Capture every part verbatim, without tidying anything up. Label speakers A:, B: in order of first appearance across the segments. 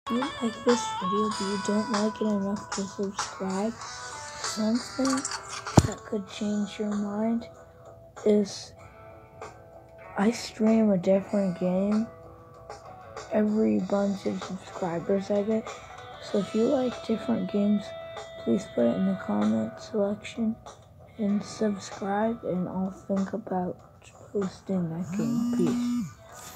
A: you like this video but you don't like it enough to subscribe, something that could change your mind is I stream a different game every bunch of subscribers I get. So if you like different games, please put it in the comment section and subscribe, and I'll think about posting that game. Peace.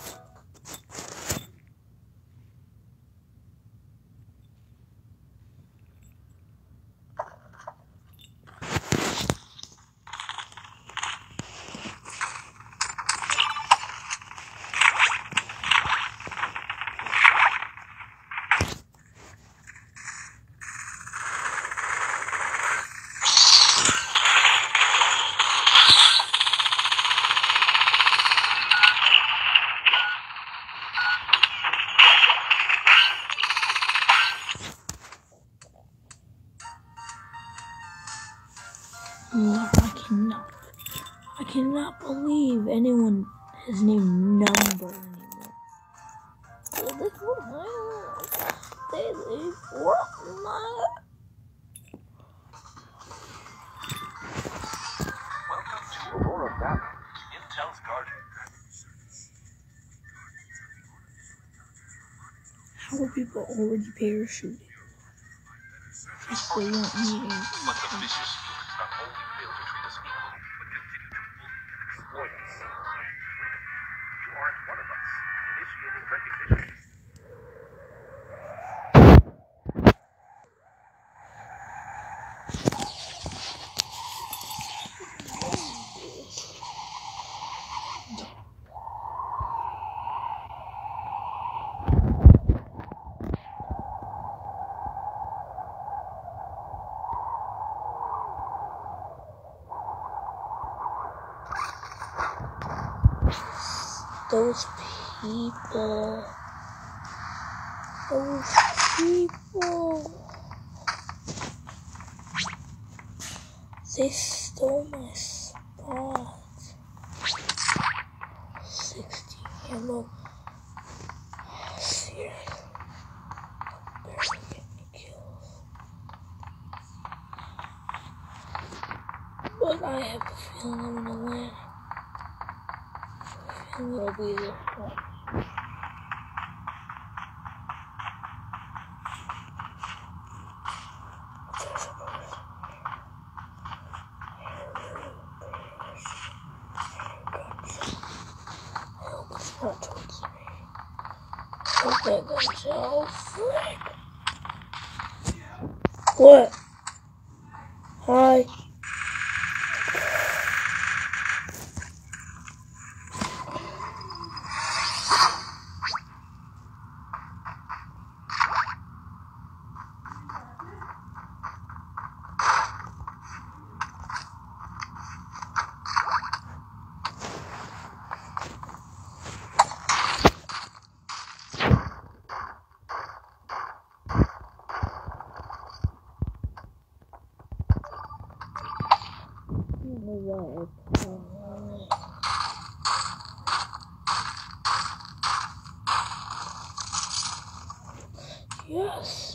A: No, I cannot. I cannot believe anyone has named number anymore. They leave Fortnite.
B: Welcome to Aurora Valley, Intel's garden.
A: How are people already parachuting? If they don't need it.
B: But the vicious humans not only fail to treat us equally, but continue to bully and exploit us. You aren't one of us. Initiating recognition.
A: Those people, those people, they stole my spot. sixty ammo. Seriously, barely get any kills. But I have a feeling I'm gonna win. And we'll be this one. I hope it's not towards me. Okay, that's all frick. What? Hi. Yes.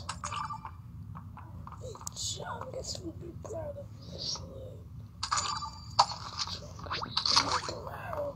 A: The Chungus will be proud of this loot. Chungus will be proud.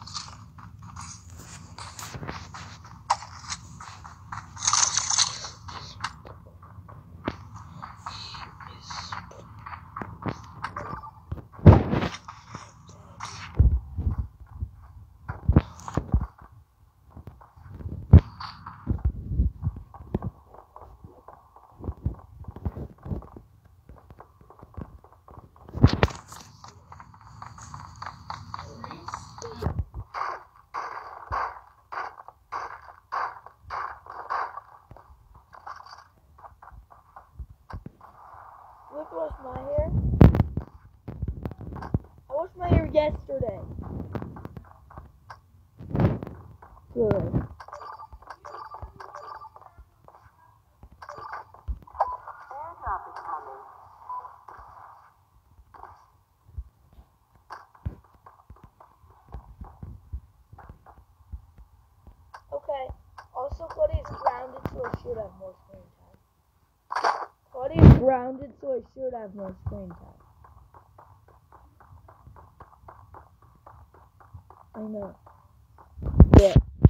A: Which was my hair? I washed my hair yesterday. Good.
C: Airdrop is coming.
A: Okay. Also, Buddy is grounded to a should have more screen time. Claudia's grounded, so I should have more screen time. I know. Yeah.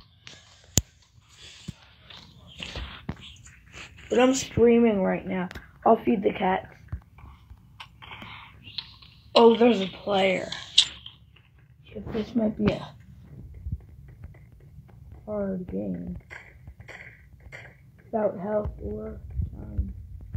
A: But I'm streaming right now. I'll feed the cats. Oh, there's a player. Shit, this might be a hard game. Without health or time.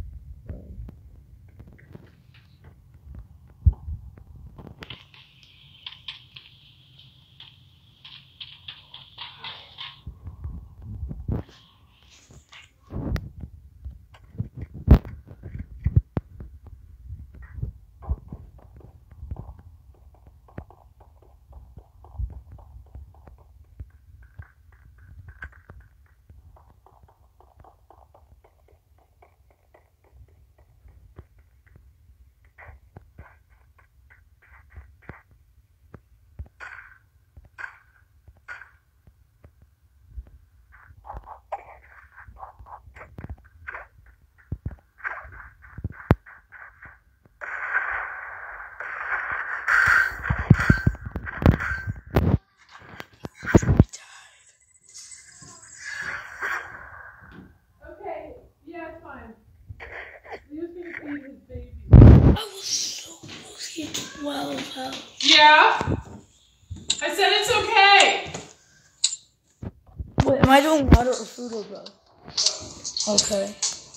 A: twelve health.
D: Yeah? I said it's okay.
A: Wait, am I doing water or food or both? Okay.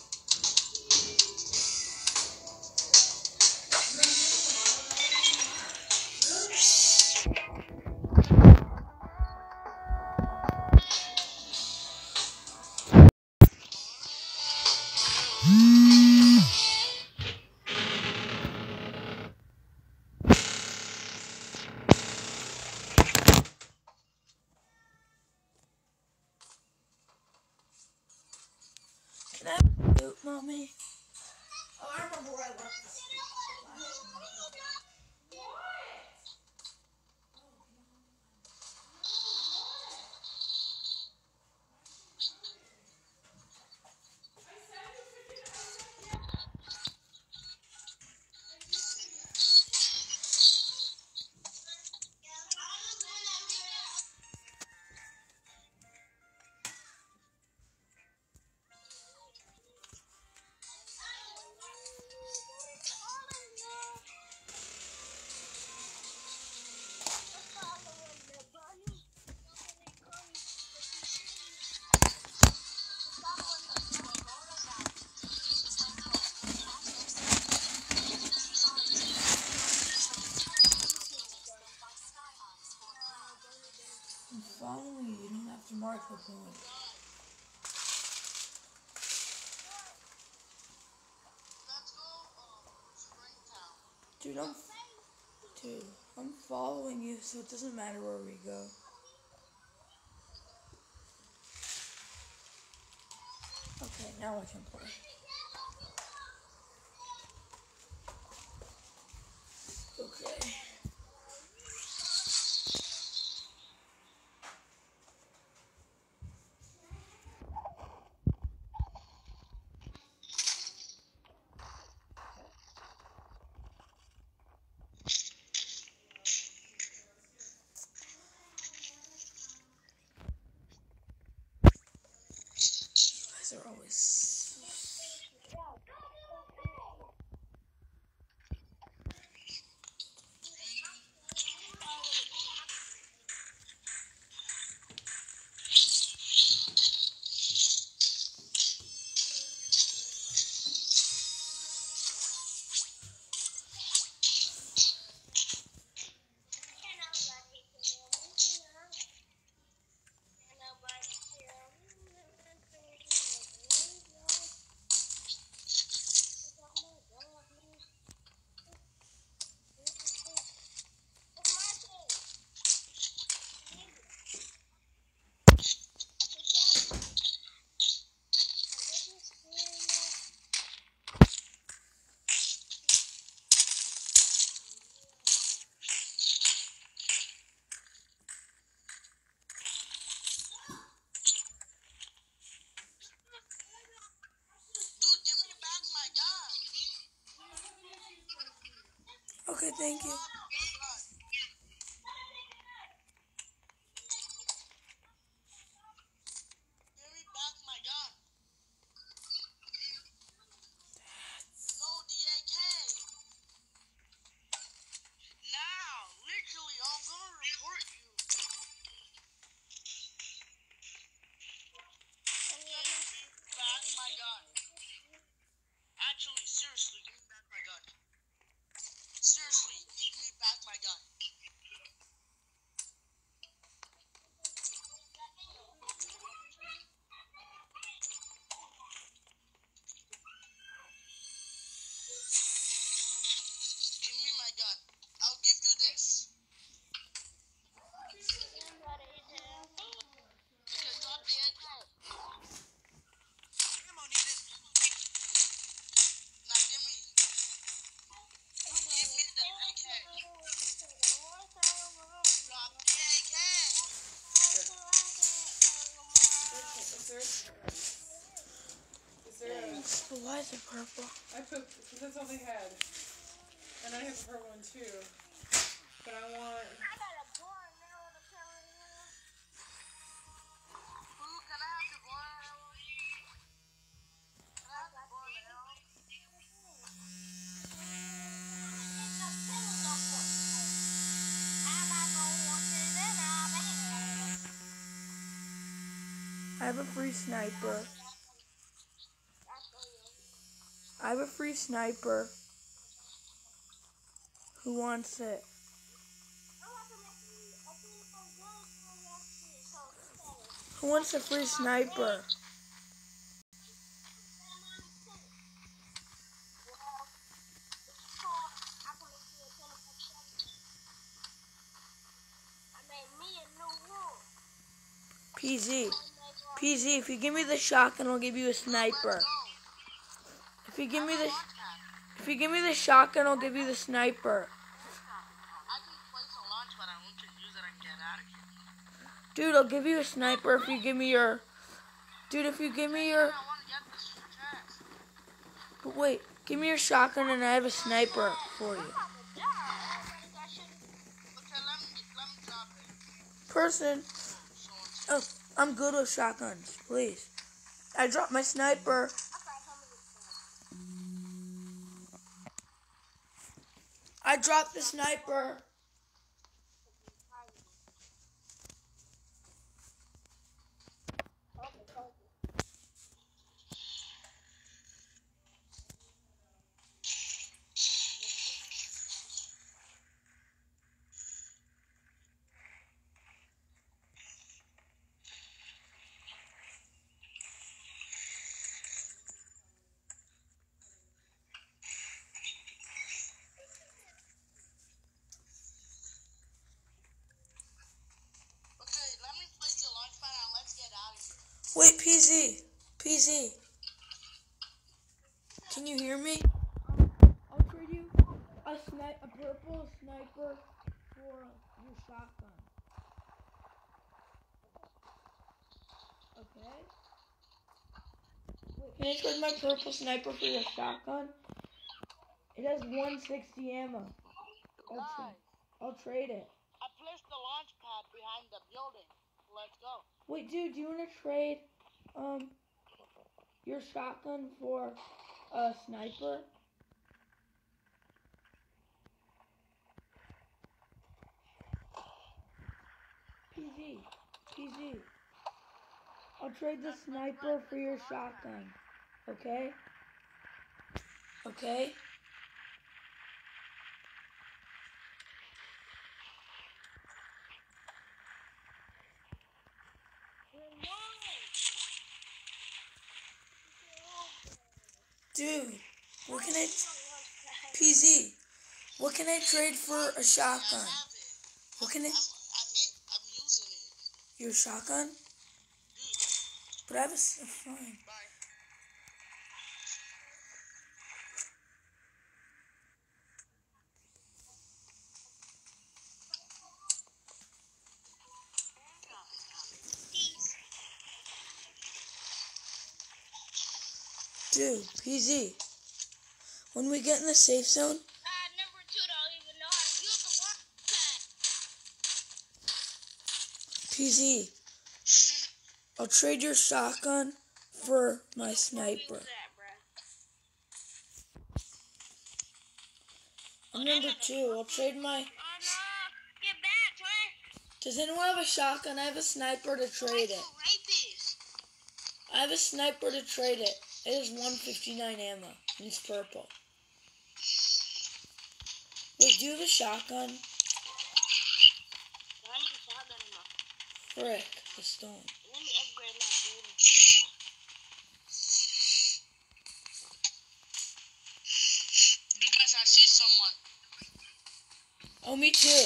A: Can I have a boot, Mommy? Oh, I remember where I left this. I'm following you. You don't have to mark the point. Dude, I'm, dude, I'm following you, so it doesn't matter where we go. Okay, now I can play. Okay. You guys are always... Okay, thank you.
E: Give me back my gun. No, D A K. Now, literally, I'm gonna report you. Give me back my gun. Actually, seriously, give me back my gun. Seriously, give me back my gun. Give me my gun. I'll give you this. Okay, drop the A K. Ammo needed. Now give me. Give me the A K. Drop the A K.
D: Is there, is there a,
A: So why is it purple?
D: I put, because that's all they had. And I have a purple one too. But I want,
E: Who can I have the ball? Can I have the ball now?
A: I have a free sniper. I have a free sniper. Who wants it? Who wants a free sniper? P Z. P Z, if you give me the shotgun, I'll give you a sniper. If you give me the if you give me the shotgun, I'll give you the sniper.
E: I can place a launch, but I want to use it and get out of here.
A: Dude, I'll give you a sniper if you give me your Dude, if you give me your
E: I want to get this chest.
A: But wait, give me your shotgun and I have a sniper for you.
E: Okay, let me let me drop it.
A: Person.
E: So
A: Oh, I'm good with shotguns, please. I dropped my sniper. I dropped the sniper.
E: okay, let me place the launch pad and let's get out of here.
A: Wait, P Z. P Z. Can you hear me? I'll trade you a, sni- a purple sniper for your shotgun. Okay? Wait, can I trade my purple sniper for your shotgun? It has one sixty ammo. I'll, tra-
E: Guys,
A: I'll trade it.
E: I placed the launch pad behind the building. Let's go.
A: Wait, dude, do you want to trade um your shotgun for a sniper? P Z, P Z. I'll trade the sniper for your shotgun. Okay? Okay? Dude, what can I... P Z, what can I trade for a shotgun?
E: I have it.
A: What can I...
E: I'm, I'm, in, I'm using it.
A: Your shotgun? But I have a... s- Fine.
E: Bye.
A: Dude, P Z, when we get in the safe zone,
E: Uh, number two don't even
A: P Z, I'll trade your shotgun for my sniper. I'm number two. I'll trade my...
E: Oh no! Get back, man!
A: Does anyone have a shotgun? I have a sniper to trade it.
E: Rapist.
A: I have a sniper to trade it. It is one fifty-nine ammo, and it's purple. Wait, do you have a shotgun?
E: I need a shotgun in my...
A: Frick, the stone.
E: Let me upgrade my building. Because I see someone.
A: Oh, me too.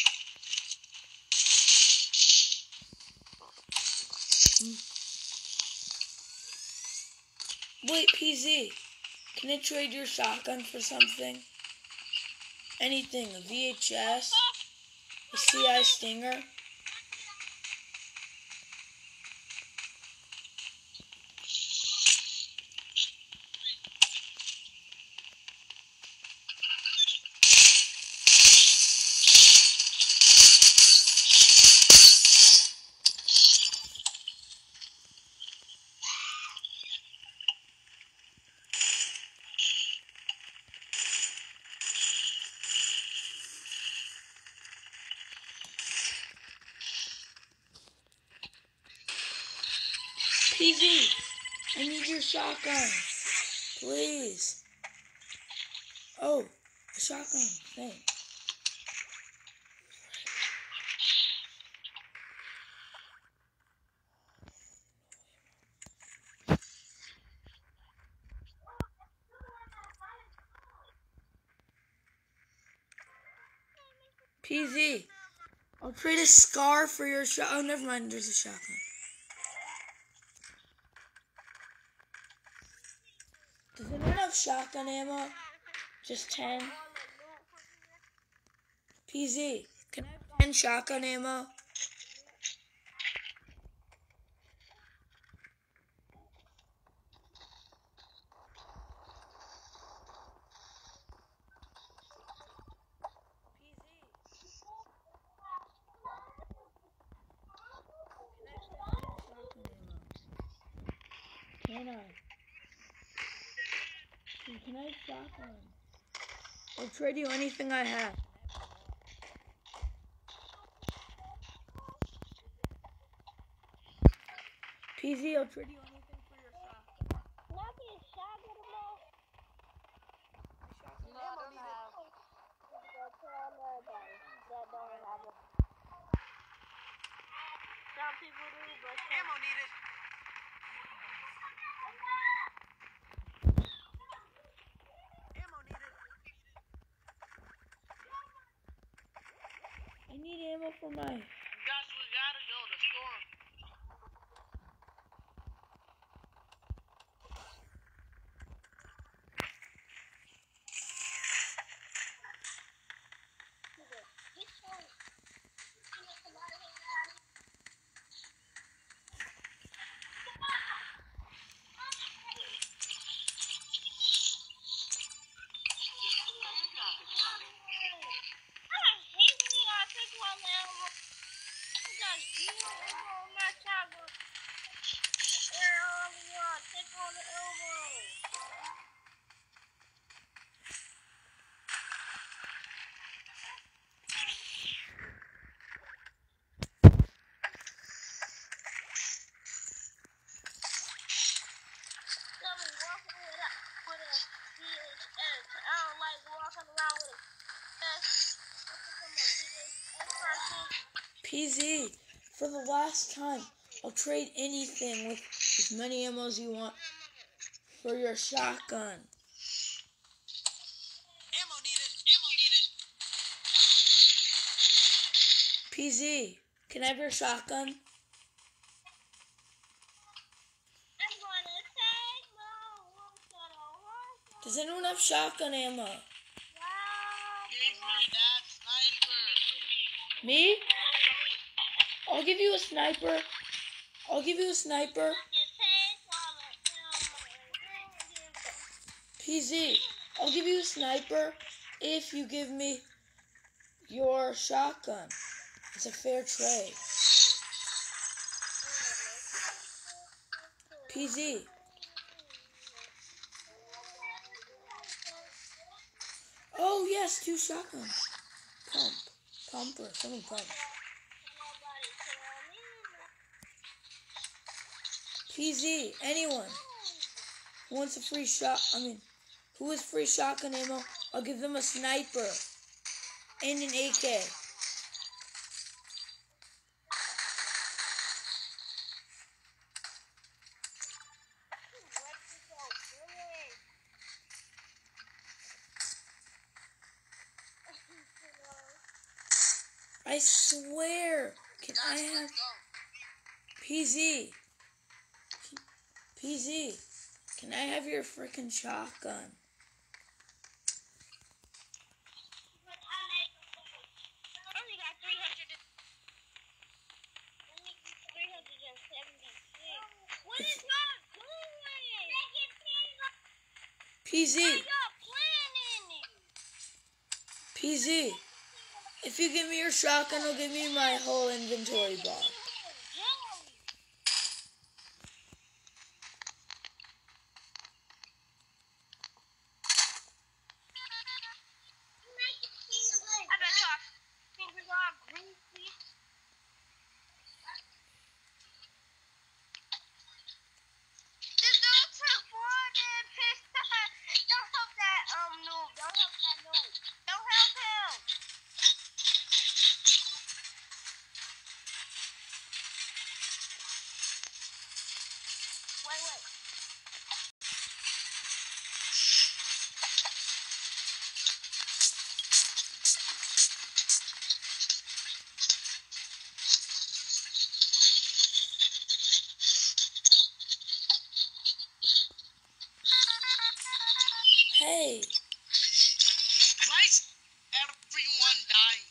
A: Wait, P Z, can I trade your shotgun for something? Anything, a V H S, a C I Stinger? P Z, I need your shotgun, please. Oh, a shotgun, thanks. P Z, I'll trade a scar for your shot. Oh, never mind, there's a shotgun. Does anyone have shotgun ammo? Just ten? P Z, can I have ten shotgun ammo? Can I? Can I have shotgun? I'll trade you anything I have. P Z, I'll trade you anything for your shotgun.
E: Can I be a shotgun tomorrow? No, I don't have. That don't have it. Some people do, but ammo needed. Ammo needed.
A: I need ammo for my...
E: Guys, we gotta go to the store.
A: P Z, for the last time, I'll trade anything with as many ammo as you want for your shotgun.
E: Ammo needed. Ammo needed.
A: P Z, can I have your shotgun?
E: I'm gonna take more.
A: Does anyone have shotgun ammo?
E: Give me that sniper.
A: Me? I'll give you a sniper. I'll give you a sniper. P Z, I'll give you a sniper if you give me your shotgun. It's a fair trade. P Z. Oh yes, two shotguns. Pump. Pumper. Someone pump. P Z. Anyone who wants a free shot, I mean, who has free shotgun ammo, I'll give them a sniper and an A K. I swear, can I have P Z? P Z, can I have your freaking shotgun? P Z. P Z. If you give me your shotgun, it'll give me my whole inventory bar. Hey.
E: Why is everyone dying?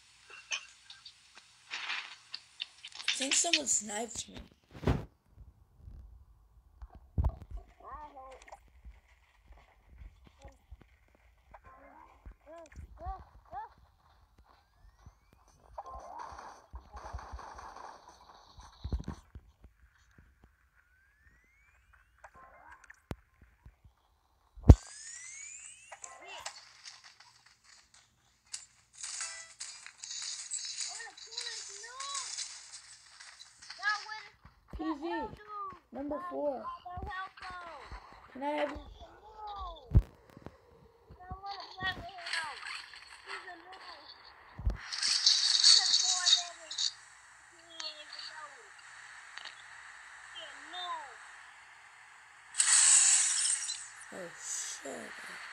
A: I think someone sniped me. P Z, number four. Can I have... Oh, shit.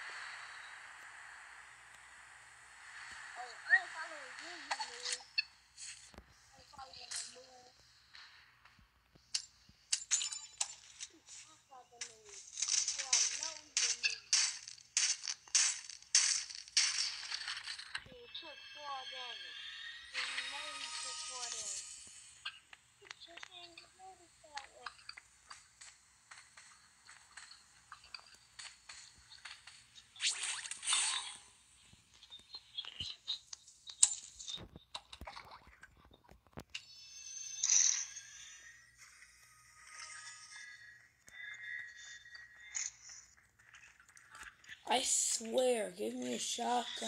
A: I swear, give me a shotgun.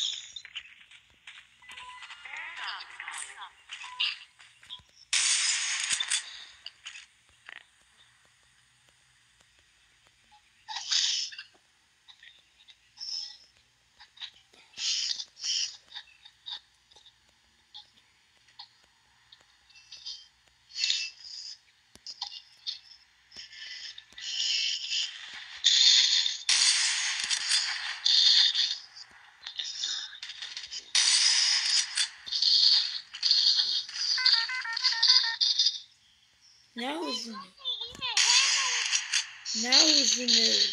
A: Now who's the noob? Now who's the noob?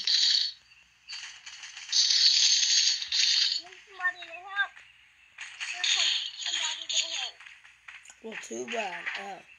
A: Well, too bad. Oh.